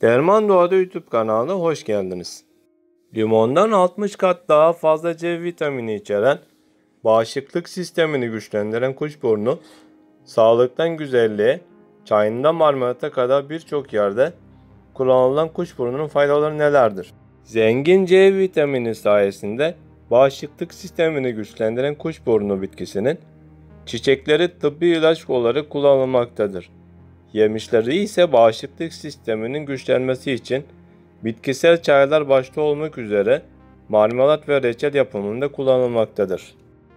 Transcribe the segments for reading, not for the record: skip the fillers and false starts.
Derman Doğada YouTube kanalına hoş geldiniz. Limondan 60 kat daha fazla C vitamini içeren, bağışıklık sistemini güçlendiren kuşburnu, sağlıktan güzelliğe, çayından marmelata kadar birçok yerde kullanılan kuşburnunun faydaları nelerdir? Zengin C vitamini sayesinde bağışıklık sistemini güçlendiren kuşburnu bitkisinin çiçekleri tıbbi ilaç olarak kullanılmaktadır. Yemişleri ise bağışıklık sisteminin güçlenmesi için bitkisel çaylar başta olmak üzere marmelat ve reçel yapımında kullanılmaktadır.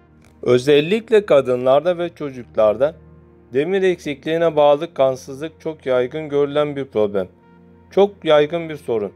Özellikle kadınlarda ve çocuklarda demir eksikliğine bağlı kansızlık çok yaygın görülen bir problem. Çok yaygın bir sorun.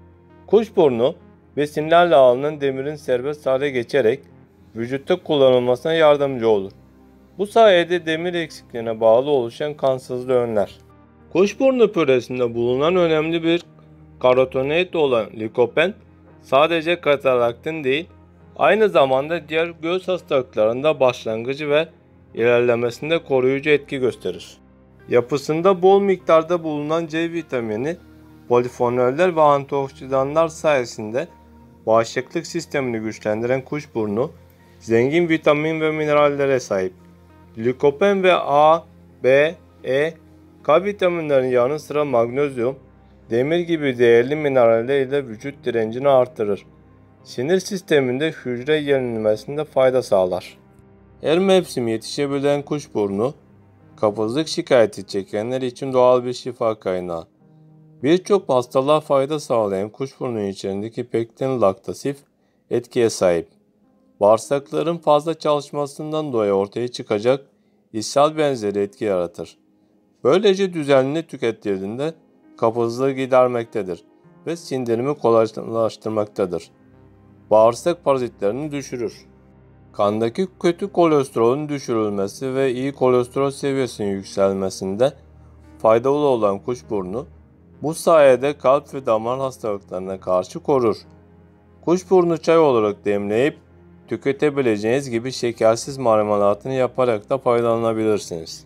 Kuşburnu besinlerle alınan demirin serbest hale geçerek vücutta kullanılmasına yardımcı olur. Bu sayede demir eksikliğine bağlı oluşan kansızlığı önler. Kuşburnu püresinde bulunan önemli bir karotenoid olan likopen sadece kataraktın değil, aynı zamanda diğer göz hastalıklarında başlangıcı ve ilerlemesinde koruyucu etki gösterir. Yapısında bol miktarda bulunan C vitamini, polifenoller ve antioksidanlar sayesinde bağışıklık sistemini güçlendiren kuşburnu, zengin vitamin ve minerallere sahip. Likopen ve A, B, E, K vitaminlerinin yanı sıra magnezyum, demir gibi değerli mineraller ile vücut direncini artırır. Sinir sisteminde hücre yenilmesinde fayda sağlar. Her mevsim yetişebilen kuşburnu, kabızlık şikayeti çekenler için doğal bir şifa kaynağı. Birçok hastalığa fayda sağlayan kuşburnu içerisindeki pektin laktatif etkiye sahip. Bağırsakların fazla çalışmasından dolayı ortaya çıkacak ishal benzeri etki yaratır. Böylece düzenli tüketildiğinde kabızlığı gidermektedir ve sindirimi kolaylaştırmaktadır. Bağırsak parazitlerini düşürür. Kandaki kötü kolesterolün düşürülmesi ve iyi kolesterol seviyesinin yükselmesinde faydalı olan kuşburnu, bu sayede kalp ve damar hastalıklarına karşı korur. Kuşburnu çay olarak demleyip tüketebileceğiniz gibi şekersiz marmelatını yaparak da faydalanabilirsiniz.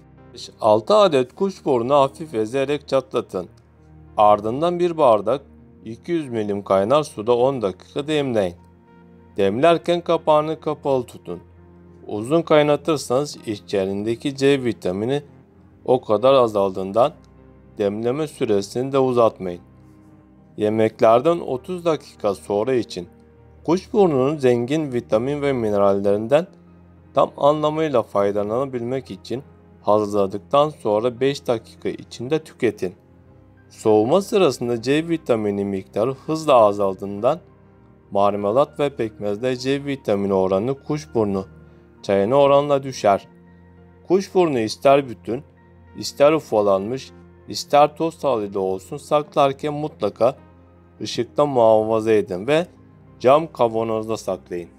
6 adet kuşburnu hafif ezerek çatlatın. Ardından bir bardak 200 ml kaynar suda 10 dakika demleyin. Demlerken kapağını kapalı tutun. Uzun kaynatırsanız içerisindeki C vitamini o kadar azaldığından demleme süresini de uzatmayın. Yemeklerden 30 dakika sonra için kuşburnunun zengin vitamin ve minerallerinden tam anlamıyla faydalanabilmek için hazırladıktan sonra 5 dakika içinde tüketin. Soğuma sırasında C vitamini miktarı hızla azaldığından marmelat ve pekmezde C vitamini oranı kuşburnu çayına oranla düşer. Kuşburnu ister bütün, ister ufalanmış, ister toz halinde olsun saklarken mutlaka ışıkta muhafaza edin ve cam kavanozda saklayın.